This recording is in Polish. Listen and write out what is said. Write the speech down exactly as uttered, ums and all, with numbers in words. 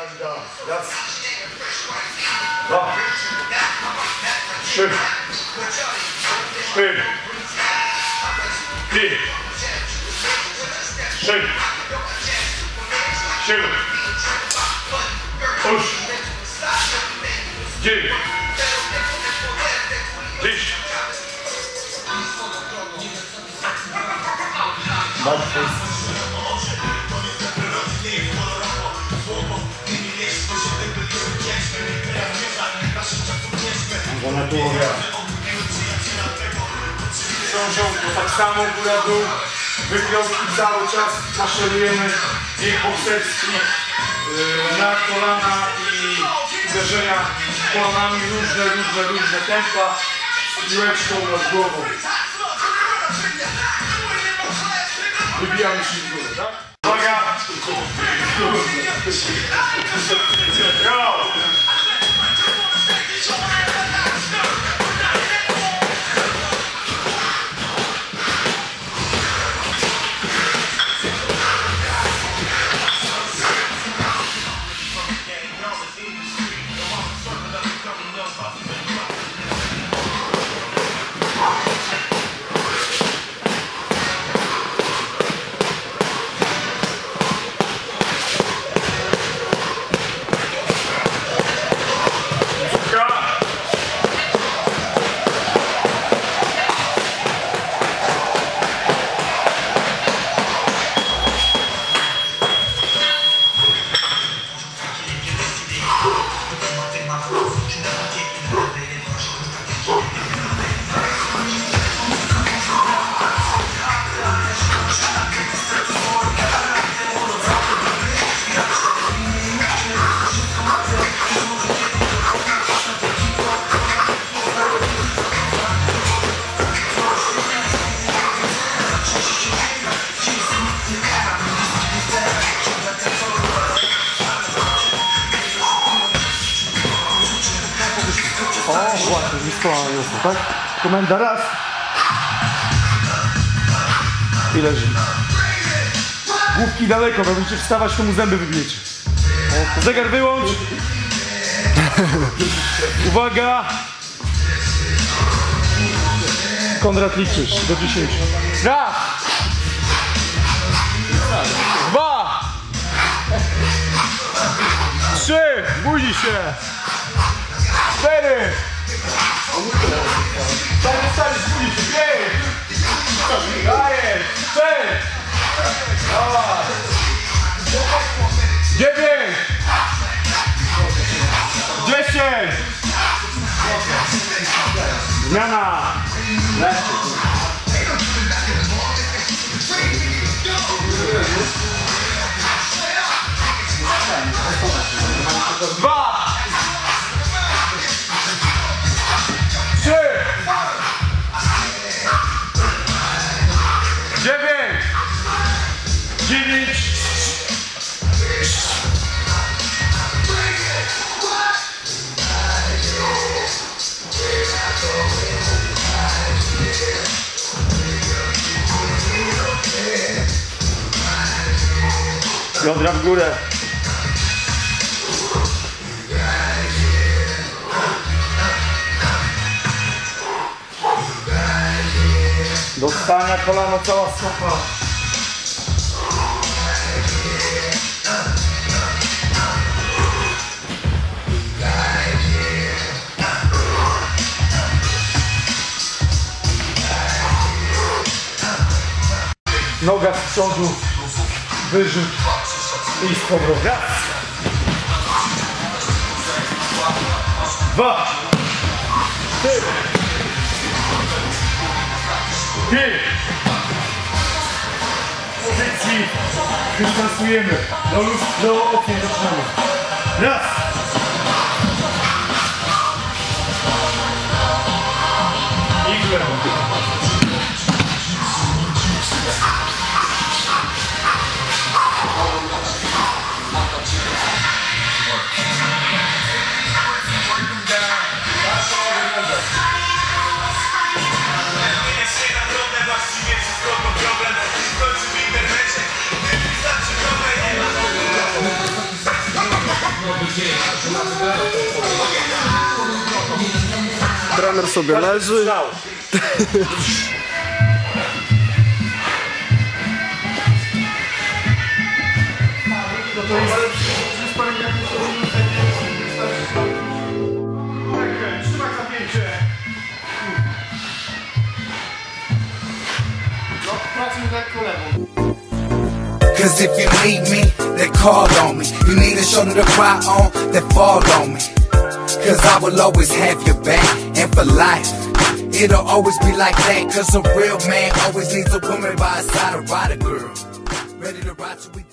Raz. Dwa. Trzy. Cztery. Pięć. Sześć. Siedem. Osiem. Dziewięć. Dziesięć. Książą to tak samo góra dół, wykrioski cały czas maszerujemy, bieg bokserski yy, na kolana i uderzenia kolanami, różne, różne, różne tempa z piłeczką nad głową. Wybijamy się w górę, tak? Uwaga! Go! O, właśnie, wysłała już, tak? Komenda raz. I leży. Główki daleko, bo będziecie wstawać, to mu zęby wybijecie. Zegar wyłącz. Uwaga. Konrad, liczysz do dziesięciu. Raz. Dwa. Trzy. Budzi się. Cztery! Stary, stary, spójrz, pięć! Dajesz! Sześć! Dawaj! Dziewięć! Dziesięć! Zmiana! Dwa! Trzy! Dziewięć! Dziewięć! Jądra w górę. Do stania kolano, cała stopa. Noga z przodu, wyrzut i z powrotem. Raz. Dwa. Trzy. Pięć. W pozycji dystansujemy. Do luz, do okien zaczynamy. Raz. I w lewo. Trener sobie leży. Trzymaj zapięcie. No, pracuj lekko lewą. Cause if you need me, then call on me. You need a shoulder to cry on, then fall on me. Cause I will always have your back, and for life it'll always be like that. Cause a real man always needs a woman by his side to ride a girl, ready to ride till we